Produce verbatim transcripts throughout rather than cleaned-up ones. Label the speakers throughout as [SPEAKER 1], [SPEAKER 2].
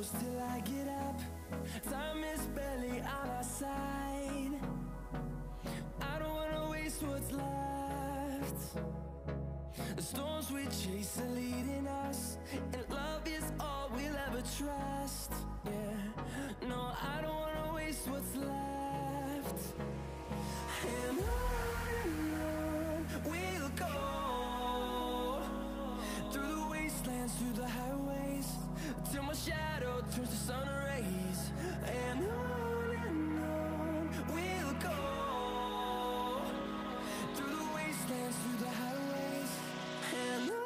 [SPEAKER 1] close till I get up. Time is barely on our side. I don't wanna waste what's left. The storms we chase are leading us, and love is all we'll ever trust. Yeah, no, I don't wanna waste what's left. And on and on we'll go, through the wastelands, through the highways, till my shadow turns to sun rays. And on and on we'll go, through the wastelands, through the highways, and on.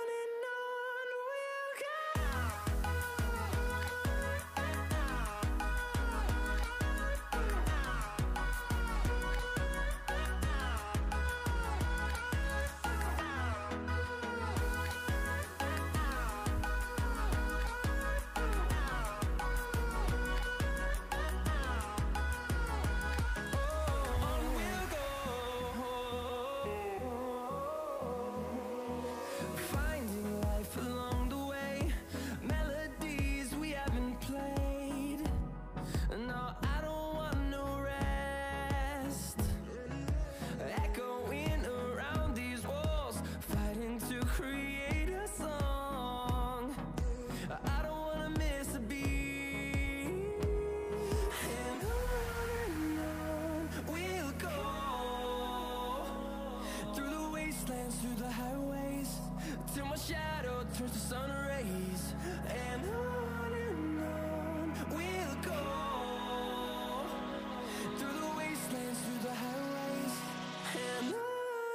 [SPEAKER 1] Through the highways, till my shadow turns to sun rays. And on and on we'll go, through the wastelands, through the highways, and on.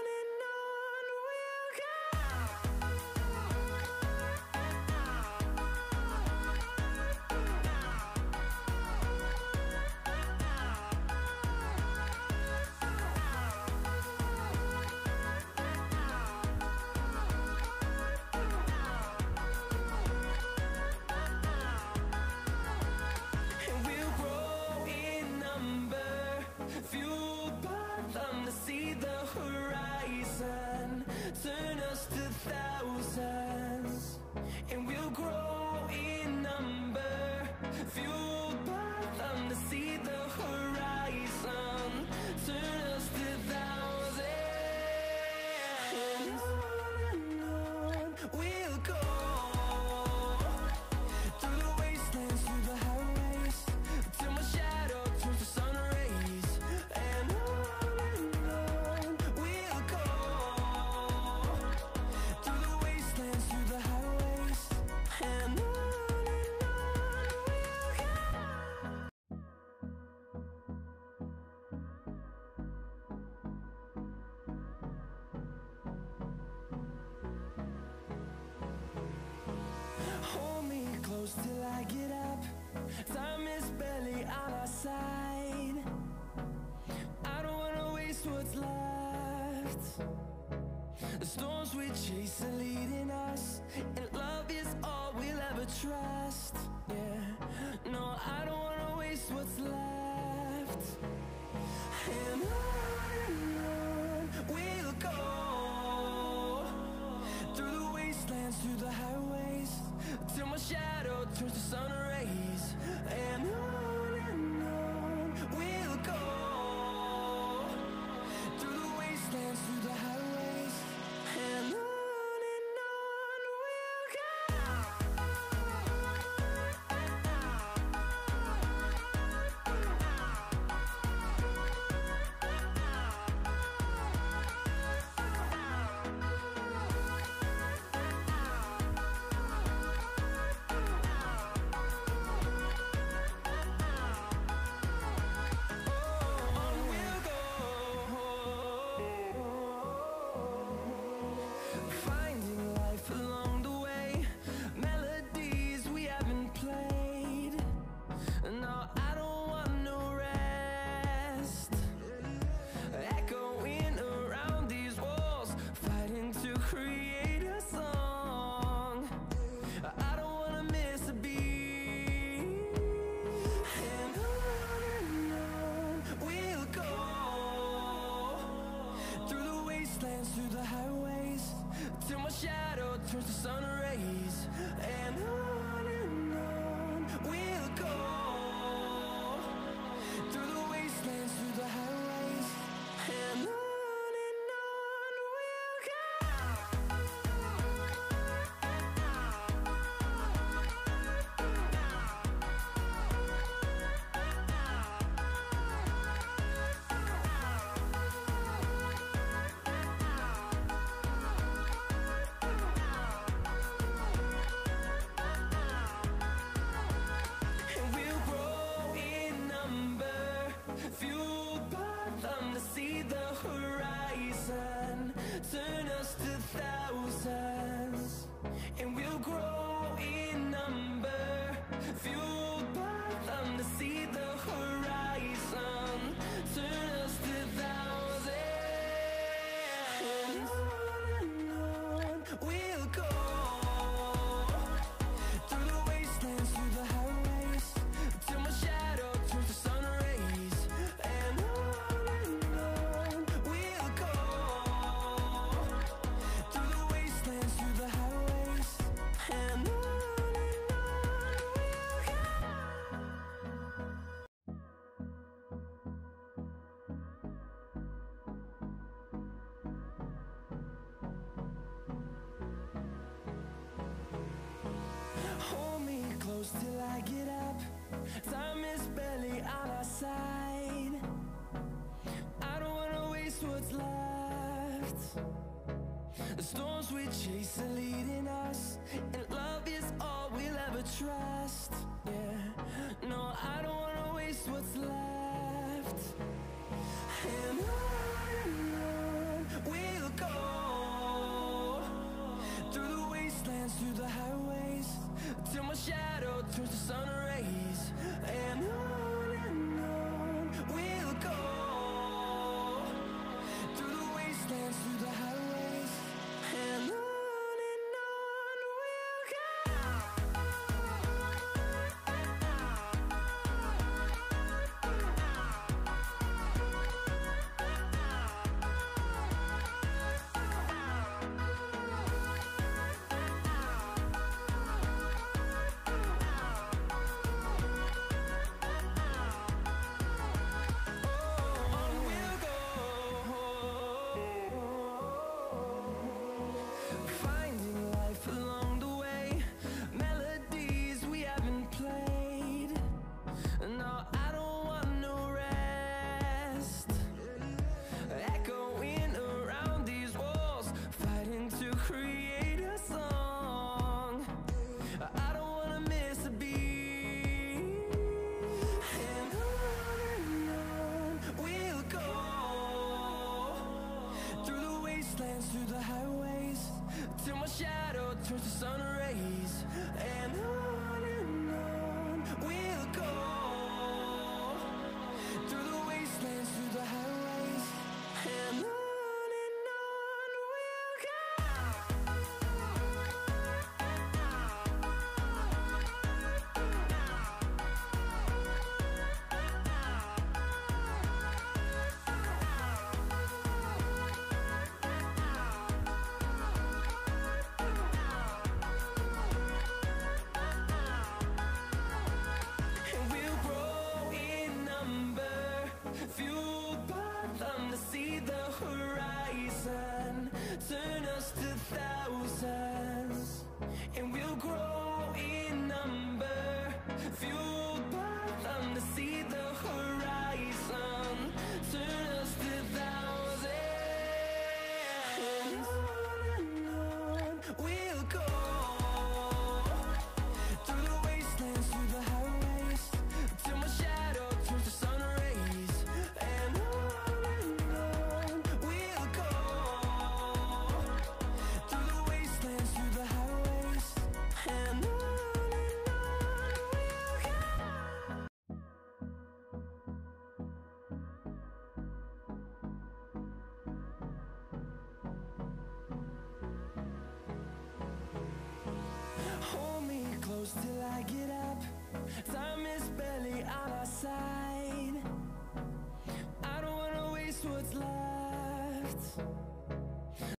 [SPEAKER 1] See the horizon, turn us to thousands, and we'll grow in number, fueled by them. To see the horizon, turn us to thousands, and on and on we'll go, through the wastelands, through the highways, till my shadow turns to sun rays. And on close till I get up. Time is barely on our side. I don't wanna waste what's left. The storms we chase are leading us, and love is all we'll ever trust. Yeah, no, I don't wanna waste what's left. And on and on we'll go, through the wastelands, through the highways, till my shadow turns to sun rays. And on and on we'll go, through the wastelands, through the highways, and on. turns to sun rays, and on and on I get up. Time is barely on our side. I don't wanna waste what's left. The storms we chase are leading us, and love is all we'll ever trust. Yeah, no, I don't wanna waste what's left. And on and on we'll go, through the wastelands, through the highways, till my shadow turns to sun rays. And on and on we'll go, through the wastelands, through the highways, and on. Through the highways, till my shadow turns to sun rays. And on and on we'll go, through the wastelands, through the highways, and on and on we'll go. See the horizon turn us to thousands, and we'll grow in number, fueled by them to see the horizon turn us to thousands. And on and on we'll go, through the wastelands, through the highways, till my shadow turns to sun rays. And on close till I get up. Time is barely on our side. I don't wanna waste what's left.